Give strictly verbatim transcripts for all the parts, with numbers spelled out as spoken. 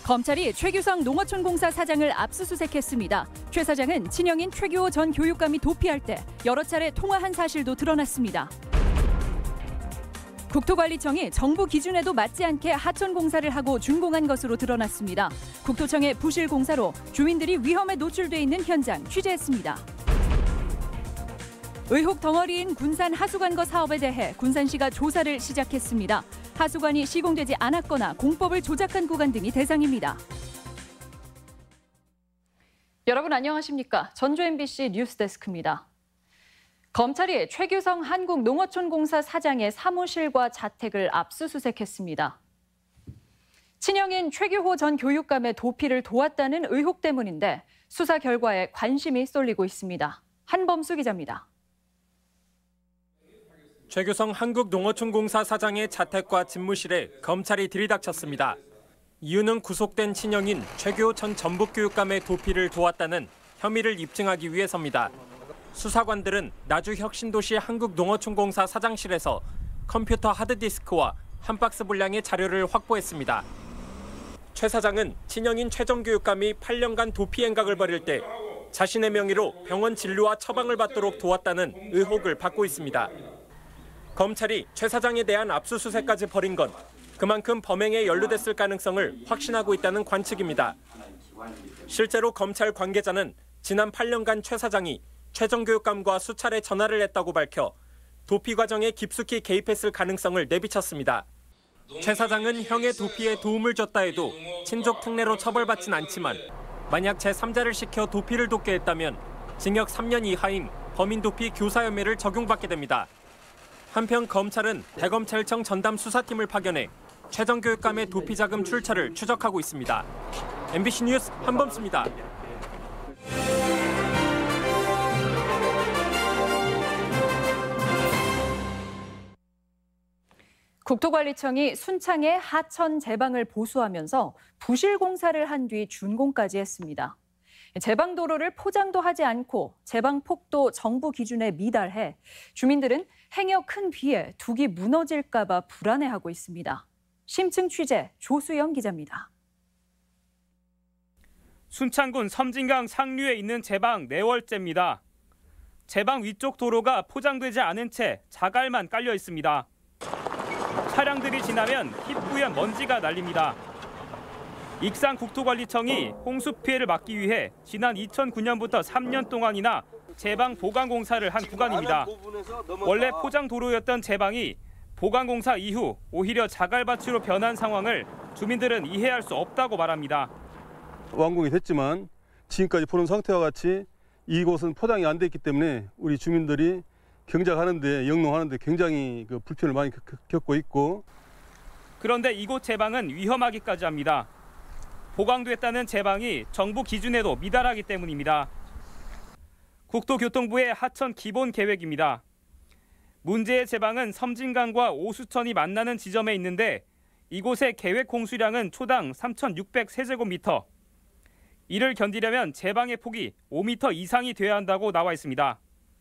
검찰이 최규성 농어촌공사 사장을 압수수색했습니다. 최 사장은 친형인 최규호 전 교육감이 도피할 때 여러 차례 통화한 사실도 드러났습니다. 국토관리청이 정부 기준에도 맞지 않게 하천공사를 하고 준공한 것으로 드러났습니다. 국토청의 부실 공사로 주민들이 위험에 노출돼 있는 현장 취재했습니다. 의혹 덩어리인 군산 하수관거 사업에 대해 군산시가 조사를 시작했습니다. 하수관이 시공되지 않았거나 공법을 조작한 구간 등이 대상입니다. 여러분 안녕하십니까? 전주 엠비씨 뉴스데스크입니다. 검찰이 최규성 한국농어촌공사 사장의 사무실과 자택을 압수수색했습니다. 친형인 최규호 전 교육감의 도피를 도왔다는 의혹 때문인데 수사 결과에 관심이 쏠리고 있습니다. 한범수 기자입니다. 최규성 한국농어촌공사 사장의 자택과 집무실에 검찰이 들이닥쳤습니다. 이유는 구속된 친형인 최규호 전 전북교육감의 도피를 도왔다는 혐의를 입증하기 위해서입니다. 수사관들은 나주혁신도시 한국농어촌공사 사장실에서 컴퓨터 하드디스크와 한 박스 분량의 자료를 확보했습니다. 최 사장은 친형인 최 전 교육감이 팔 년간 도피 행각을 벌일 때 자신의 명의로 병원 진료와 처방을 받도록 도왔다는 의혹을 받고 있습니다. 검찰이 최 사장에 대한 압수수색까지 벌인 건 그만큼 범행에 연루됐을 가능성을 확신하고 있다는 관측입니다. 실제로 검찰 관계자는 지난 팔 년간 최 사장이 최 전 교육감과 수차례 전화를 했다고 밝혀 도피 과정에 깊숙이 개입했을 가능성을 내비쳤습니다. 최 사장은 형의 도피에 도움을 줬다 해도 친족 특례로 처벌받진 않지만 만약 제삼자를 시켜 도피를 돕게 했다면 징역 삼 년 이하인 범인 도피 교사 혐의를 적용받게 됩니다. 한편 검찰은 대검찰청 전담 수사팀을 파견해 최 전 교육감의 도피 자금 출처를 추적하고 있습니다. 엠비씨 뉴스 한범수입니다. 국토관리청이 순창의 하천 제방을 보수하면서 부실 공사를 한 뒤 준공까지 했습니다. 제방 도로를 포장도 하지 않고 제방 폭도 정부 기준에 미달해 주민들은 행여 큰 비에 둑이 무너질까 봐 불안해하고 있습니다. 심층 취재 조수영 기자입니다. 순창군 섬진강 상류에 있는 제방 네 월째입니다. 제방 위쪽 도로가 포장되지 않은 채 자갈만 깔려 있습니다. 차량들이 지나면 희뿌연 먼지가 날립니다. 익산국토관리청이 홍수 피해를 막기 위해 지난 이천구 년부터 삼 년 동안이나 제방 보강 공사를 한 구간입니다. 원래 포장 도로였던 제방이 보강 공사 이후 오히려 자갈밭으로 변한 상황을 주민들은 이해할 수 없다고 말합니다. 완공이 됐지만 지금까지 보는 상태와 같이 이곳은 포장이 안 돼 있기 때문에 우리 주민들이 경작하는데 영농하는데 굉장히 그 불편을 많이 겪고 있고. 그런데 이곳 제방은 위험하기까지 합니다. 보강됐다는 제방이 정부 기준에도 미달하기 때문입니다. 국토교통부의 하천 기본 계획입니다. 문제의 제방은 섬진강과 오수천이 만나는 지점에 있는데 이곳의 계획 공수량은 초당 삼천육백 세제곱미터. 이를 견디려면 제방의 폭이 오 미터 이상이 돼야 한다고 나와 있습니다.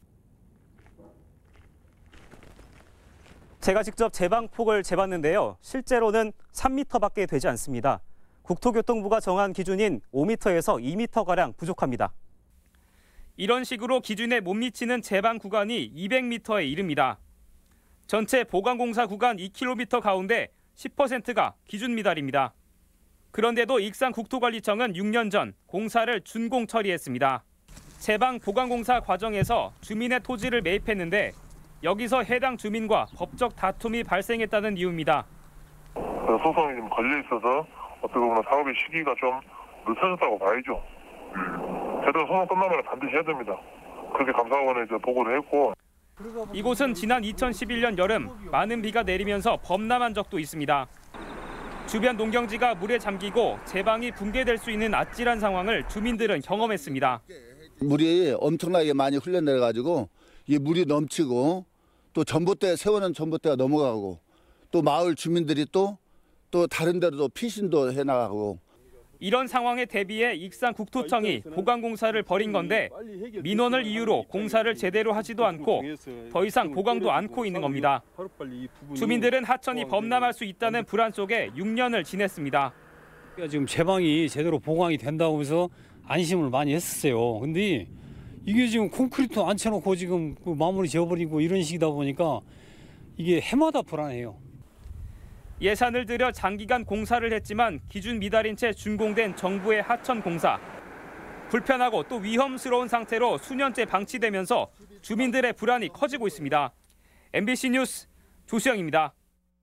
제가 직접 제방폭을 재봤는데요. 실제로는 삼 미터밖에 되지 않습니다. 국토교통부가 정한 기준인 오 미터에서 이 미터가량 부족합니다. 이런 식으로 기준에 못 미치는 제방 구간이 이백 미터에 이릅니다. 전체 보강공사 구간 이 킬로미터 가운데 십 퍼센트가 기준 미달입니다. 그런데도 익산국토관리청은 육 년 전 공사를 준공 처리했습니다. 제방 보강공사 과정에서 주민의 토지를 매입했는데 여기서 해당 주민과 법적 다툼이 발생했다는 이유입니다. 소송이 좀 걸려 있어서 어떻게 보면 사업의 시기가 좀 늦춰졌다고 봐야죠. 제대로 소송 끝나면 반드시 해야 됩니다. 그렇게 감사원에 이제 보고를 했고. 이곳은 지난 이천십일 년 여름 많은 비가 내리면서 범람한 적도 있습니다. 주변 농경지가 물에 잠기고 제방이 붕괴될 수 있는 아찔한 상황을 주민들은 경험했습니다. 물이 엄청나게 많이 흘러내려가지고 이 물이 넘치고 또 전봇대 세우는 전봇대가 넘어가고 또 마을 주민들이 또 또 다른 데로도 피신도 해나가고. 이런 상황에 대비해 익산국토청이 보강공사를 벌인 건데 민원을 이유로 공사를 제대로 하지도 않고 더 이상 보강도 않고 있는 겁니다. 주민들은 하천이 범람할 수 있다는 불안 속에 육 년을 지냈습니다. 지금 제방이 제대로 보강이 된다고 해서 안심을 많이 했었어요. 근데 이게 지금 콘크리트 안 쳐놓고 지금 그 마무리 지어버리고 이런 식이다 보니까 이게 해마다 불안해요. 예산을 들여 장기간 공사를 했지만 기준 미달인 채 준공된 정부의 하천 공사. 불편하고 또 위험스러운 상태로 수년째 방치되면서 주민들의 불안이 커지고 있습니다. 엠비씨 뉴스 조수영입니다.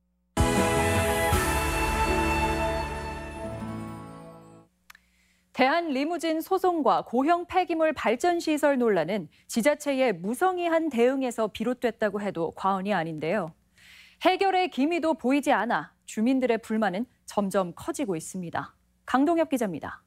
대한리무진 소송과 고형 폐기물 발전시설 논란은 지자체의 무성의한 대응에서 비롯됐다고 해도 과언이 아닌데요. 해결의 기미도 보이지 않아 주민들의 불만은 점점 커지고 있습니다. 강동엽 기자입니다.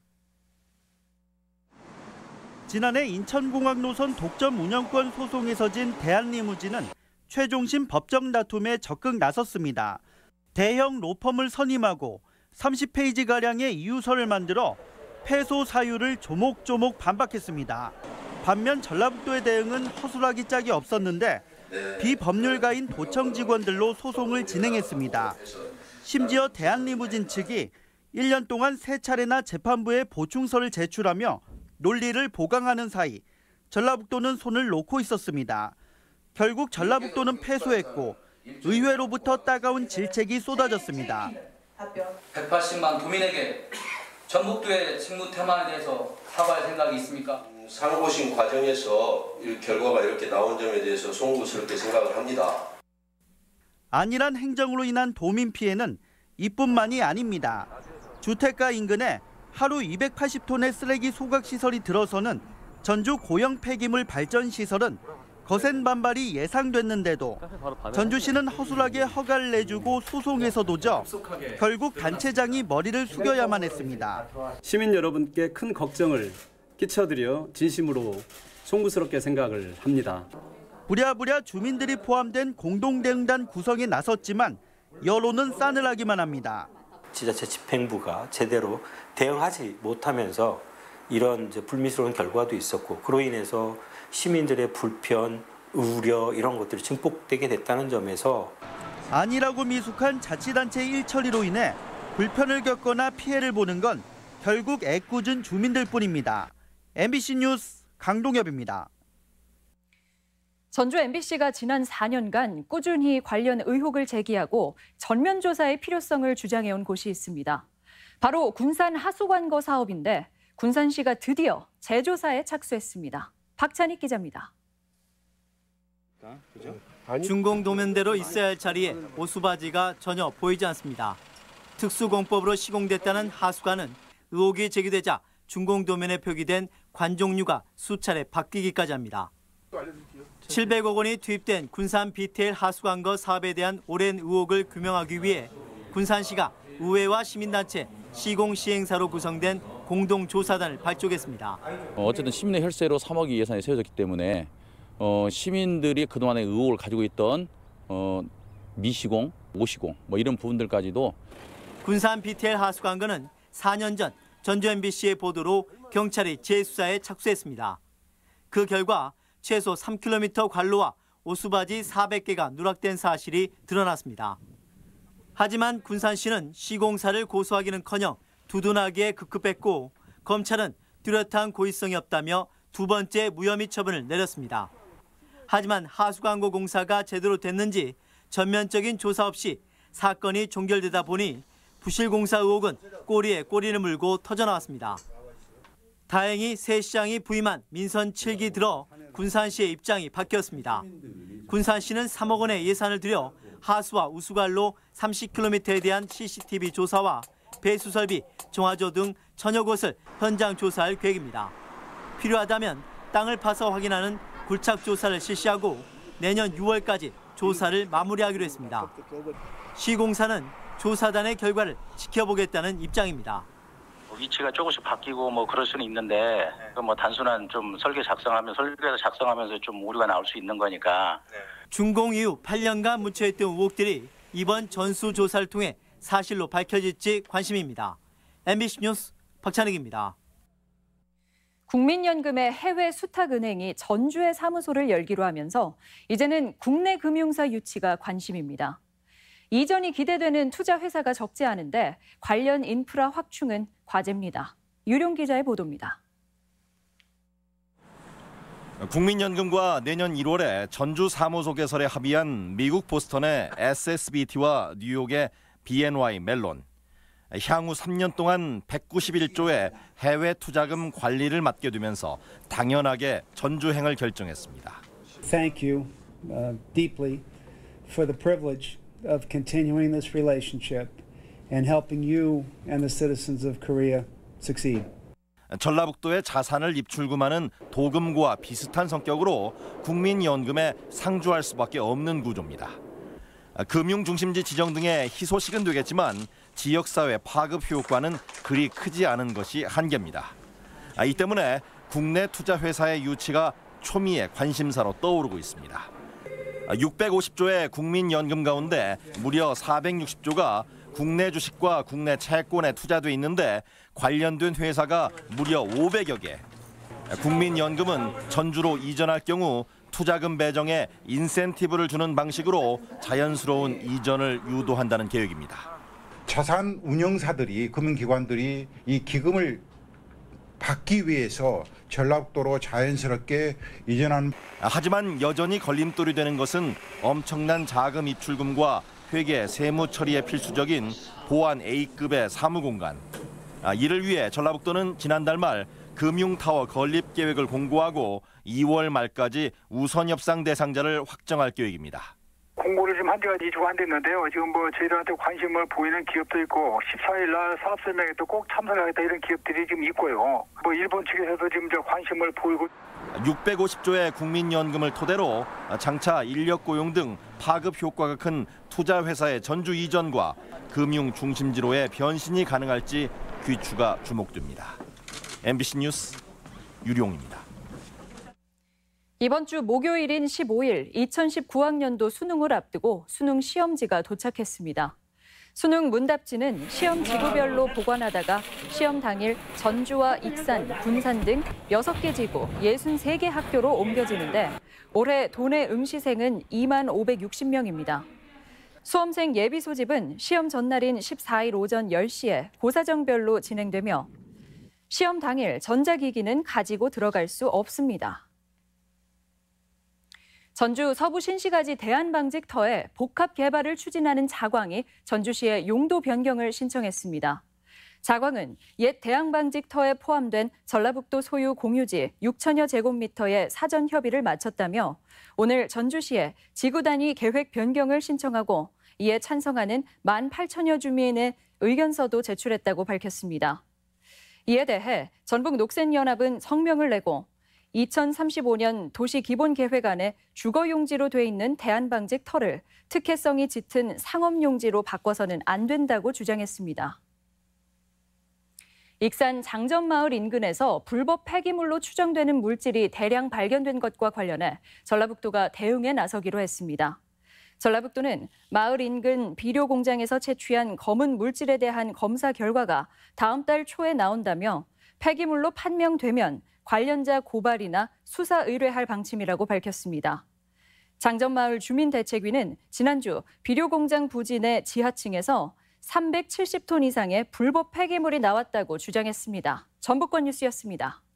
지난해 인천공항 노선 독점 운영권 소송에서 진 대한리무진은 최종심 법정 다툼에 적극 나섰습니다. 대형 로펌을 선임하고 삼십 페이지가량의 이유서를 만들어 패소 사유를 조목조목 반박했습니다. 반면 전라북도의 대응은 허술하기 짝이 없었는데 비법률가인 도청 직원들로 소송을 진행했습니다. 심지어 대한리무진 측이 일 년 동안 세 차례나 재판부에 보충서를 제출하며 논리를 보강하는 사이 전라북도는 손을 놓고 있었습니다. 결국 전라북도는 패소했고 의회로부터 따가운 질책이 쏟아졌습니다. 백팔십만 도민에게 전북도의 직무 태만에 대해서 사과할 생각이 있습니까? 상고심 과정에서 이 결과가 이렇게 나온 점에 대해서 송구스럽게 생각을 합니다. 안일한 행정으로 인한 도민 피해는 이뿐만이 아닙니다. 주택가 인근에 하루 이백팔십 톤의 쓰레기 소각 시설이 들어서는 전주 고형 폐기물 발전 시설은 거센 반발이 예상됐는데도 전주시는 허술하게 허가를 내주고 소송에서도 져 결국 단체장이 머리를 숙여야만 했습니다. 시민 여러분께 큰 걱정을 끼쳐드려 진심으로 송구스럽게 생각을 합니다. 부랴부랴 주민들이 포함된 공동대응단 구성에 나섰지만 여론은 싸늘하기만 합니다. 지자체 집행부가 제대로 대응하지 못하면서 이런 이제 불미스러운 결과도 있었고 그로 인해서 시민들의 불편, 우려 이런 것들이 증폭되게 됐다는 점에서 아니라고 미숙한 자치단체 일처리로 인해 불편을 겪거나 피해를 보는 건 결국 애꿎은 주민들 뿐입니다. 엠비씨 뉴스 강동엽입니다. 전주 엠비씨가 지난 사 년간 꾸준히 관련 의혹을 제기하고 전면 조사의 필요성을 주장해온 곳이 있습니다. 바로 군산 하수관거 사업인데 군산시가 드디어 재조사에 착수했습니다. 박찬익 기자입니다. 준공 도면대로 있어야 할 자리에 오수바지가 전혀 보이지 않습니다. 특수공법으로 시공됐다는 하수관은 의혹이 제기되자 준공 도면에 표기된 관 종류가 수차례 바뀌기까지 합니다. 칠백억 원이 투입된 군산 비티엘 하수관거 사업에 대한 오랜 의혹을 규명하기 위해 군산시가 의회와 시민단체, 시공시행사로 구성된 공동조사단을 발족했습니다. 어쨌든 시민의 혈세로 삼억이 예산이 세워졌기 때문에 어, 시민들이 그동안의 의혹을 가지고 있던 어, 미시공, 오시공 뭐 이런 부분들까지도 군산 비티엘 하수관거는 사 년 전 전주 엠비씨의 보도로 경찰이 재수사에 착수했습니다. 그 결과 최소 삼 킬로미터 관로와 오수바지 사백 개가 누락된 사실이 드러났습니다. 하지만 군산시는 시공사를 고소하기는커녕 두둔하기에 급급했고 검찰은 뚜렷한 고의성이 없다며 두 번째 무혐의 처분을 내렸습니다. 하지만 하수관고 공사가 제대로 됐는지 전면적인 조사 없이 사건이 종결되다 보니 부실공사 의혹은 꼬리에 꼬리를 물고 터져나왔습니다. 다행히 새 시장이 부임한 민선 칠 기 들어 군산시의 입장이 바뀌었습니다. 군산시는 삼억 원의 예산을 들여 하수와 우수관로 삼십 킬로미터에 대한 씨씨티비 조사와 배수 설비, 정화조 등 천여 곳을 현장 조사할 계획입니다. 필요하다면 땅을 파서 확인하는 굴착 조사를 실시하고 내년 유월까지 조사를 마무리하기로 했습니다. 시공사는 조사단의 결과를 지켜보겠다는 입장입니다. 위치가 조금씩 바뀌고 뭐 그럴 수는 있는데 뭐 단순한 좀 설계 작성하면 설계서 작성하면서 좀 오류가 나올 수 있는 거니까. 준공 이후 팔 년간 묻혀있던 의혹들이 이번 전수조사를 통해 사실로 밝혀질지 관심입니다. 엠비씨 뉴스 박찬익입니다. 국민연금의 해외 수탁은행이 전주에 사무소를 열기로 하면서 이제는 국내 금융사 유치가 관심입니다. 이전이 기대되는 투자 회사가 적지 않은데 관련 인프라 확충은 과제입니다. 유룡 기자의 보도입니다. 국민연금과 내년 일월에 전주 사무소 개설에 합의한 미국 보스턴의 에스에스비티와 뉴욕의 비엔와이 멜론. 향후 삼 년 동안 백구십일 조의 해외 투자금 관리를 맡게 되면서 당연하게 전주행을 결정했습니다. Thank you uh, deeply for the privilege of continuing this relationship and helping you and the citizens of Korea succeed. 전라북도의 자산을 입출금하는 도금과 비슷한 성격으로 국민연금에 상주할 수밖에 없는 구조입니다. 금융중심지 지정 등의 희소식은 되겠지만 지역사회 파급 효과는 그리 크지 않은 것이 한계입니다. 이 때문에 국내 투자회사의 유치가 초미의 관심사로 떠오르고 있습니다. 육백오십 조의 국민연금 가운데 무려 사백육십 조가 국내 주식과 국내 채권에 투자돼 있는데 관련된 회사가 무려 오백여 개. 국민연금은 전주로 이전할 경우 투자금 배정에 인센티브를 주는 방식으로 자연스러운 이전을 유도한다는 계획입니다. 자산 운용사들이, 금융기관들이 이 기금을 받기 위해서 전라북도로 자연스럽게 이전하는. 하지만 여전히 걸림돌이 되는 것은 엄청난 자금 입출금과 회계, 세무 처리에 필수적인 보안 A급의 사무공간. 이를 위해 전라북도는 지난달 말 금융타워 건립 계획을 공고하고 이월 말까지 우선 협상 대상자를 확정할 계획입니다. 공고를 지금 한 지가 이 주가 안 됐는데요. 지금 뭐 저희들한테 관심을 보이는 기업도 있고 십사 일 날 사업설명회 또 꼭 참석하겠다 이런 기업들이 지금 있고요. 뭐 일본 측에서도 지금 저 관심을 보이고. 육백오십 조의 국민연금을 토대로 장차 인력 고용 등 파급 효과가 큰 투자회사의 전주 이전과 금융 중심지로의 변신이 가능할지 귀추가 주목됩니다. 엠비씨 뉴스 유룡입니다. 이번 주 목요일인 십오 일 이천십구 학년도 수능을 앞두고 수능 시험지가 도착했습니다. 수능 문답지는 시험 지구별로 보관하다가 시험 당일 전주와 익산, 군산 등 여섯 개 지구 육십삼 개 학교로 옮겨지는데 올해 도내 응시생은 이만 오백육십 명입니다. 수험생 예비 소집은 시험 전날인 십사 일 오전 열 시에 고사정별로 진행되며 시험 당일 전자기기는 가지고 들어갈 수 없습니다. 전주 서부 신시가지 대한방직터에 복합 개발을 추진하는 자광이 전주시에 용도 변경을 신청했습니다. 자광은 옛 대한방직터에 포함된 전라북도 소유 공유지 육천여 제곱미터의 사전 협의를 마쳤다며 오늘 전주시에 지구 단위 계획 변경을 신청하고 이에 찬성하는 만 팔천여 주민의 의견서도 제출했다고 밝혔습니다. 이에 대해 전북녹색연합은 성명을 내고 이천삼십오 년 도시기본계획안에 주거용지로 돼 있는 대한방직터를 특혜성이 짙은 상업용지로 바꿔서는 안 된다고 주장했습니다. 익산 장전마을 인근에서 불법 폐기물로 추정되는 물질이 대량 발견된 것과 관련해 전라북도가 대응에 나서기로 했습니다. 전라북도는 마을 인근 비료 공장에서 채취한 검은 물질에 대한 검사 결과가 다음 달 초에 나온다며 폐기물로 판명되면 관련자 고발이나 수사 의뢰할 방침이라고 밝혔습니다. 장전마을 주민대책위는 지난주 비료공장 부진의 지하층에서 삼백칠십 톤 이상의 불법 폐기물이 나왔다고 주장했습니다. 전북권 뉴스였습니다.